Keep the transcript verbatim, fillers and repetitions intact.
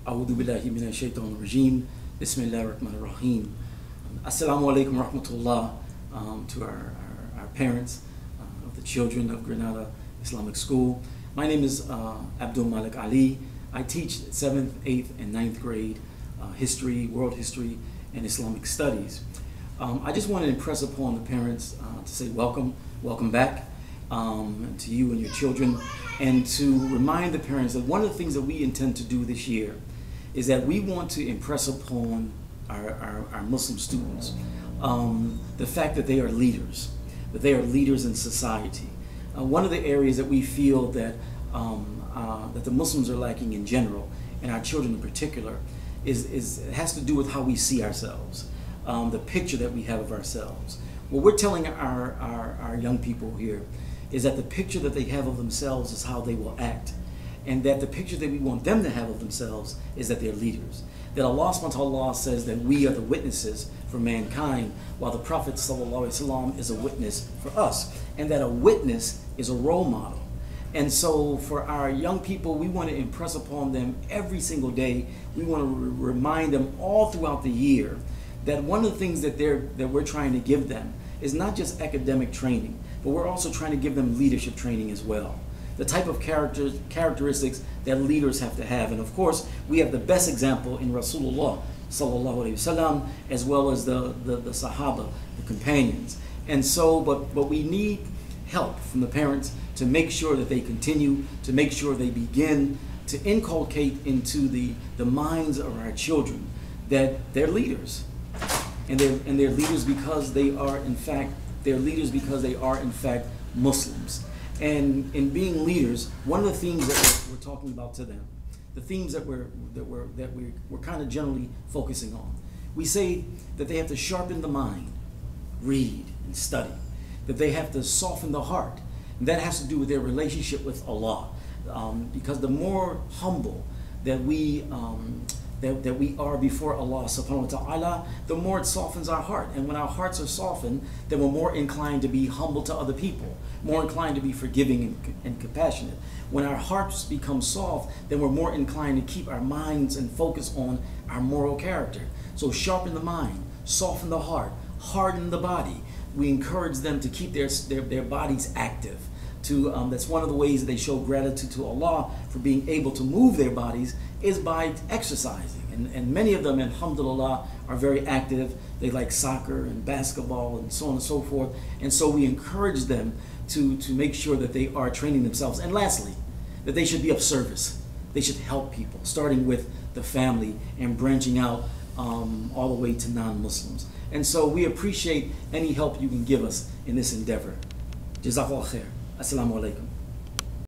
أعوذ بالله من الشيطان الرجيم. بسم الله الرحمن الرحيم. Assalamu alaikum rahmatullah um, to our, our, our parents uh, of the children of Granada Islamic School. My name is uh, Abdul Malik Ali. I teach seventh, eighth, and ninth grade uh, history, world history, and Islamic studies. Um, I just want to impress upon the parents uh, to say welcome, welcome back um, to you and your children, and to remind the parents that one of the things that we intend to do this year is that we want to impress upon our, our, our Muslim students um, the fact that they are leaders, that they are leaders in society. Uh, one of the areas that we feel that, um, uh, that the Muslims are lacking in general, and our children in particular, is, is it has to do with how we see ourselves, um, the picture that we have of ourselves. What we're telling our, our, our young people here is that the picture that they have of themselves is how they will act. And that the picture that we want them to have of themselves is that they're leaders. That Allah subhanahu wa ta'ala says that we are the witnesses for mankind, while the Prophet sallallahu alaihi wasallam is a witness for us. And that a witness is a role model. And so for our young people, we want to impress upon them every single day. We want to re remind them all throughout the year that one of the things that, they're, that we're trying to give them is not just academic training, but we're also trying to give them leadership training as well. The type of character, characteristics that leaders have to have. And of course, we have the best example in Rasulullah sallallahu alaihi wasallam, as well as the, the, the Sahaba, the companions. And so, but, but we need help from the parents to make sure that they continue, to make sure they begin to inculcate into the, the minds of our children that they're leaders. And they're, and they're leaders because they are in fact, they're leaders because they are in fact Muslims. And in being leaders, one of the themes that we're, we're talking about to them, the themes that we're that we're that we're, we're kind of generally focusing on, we say that they have to sharpen the mind, read and study, that they have to soften the heart, and that has to do with their relationship with Allah, um, because the more humble that we um, That, that we are before Allah subhanahu wa ta'ala, the more it softens our heart. And when our hearts are softened, then we're more inclined to be humble to other people, more inclined to be forgiving and, and compassionate. When our hearts become soft, then we're more inclined to keep our minds and focus on our moral character. So sharpen the mind, soften the heart, harden the body. We encourage them to keep their, their, their bodies active. To, um, that's one of the ways that they show gratitude to Allah for being able to move their bodies is by exercising. And, and many of them, alhamdulillah, are very active. They like soccer and basketball and so on and so forth. And so we encourage them to, to make sure that they are training themselves. And lastly, that they should be of service. They should help people, starting with the family and branching out um, all the way to non-Muslims. And so we appreciate any help you can give us in this endeavor. Jazakallah khair. Assalamu alaikum.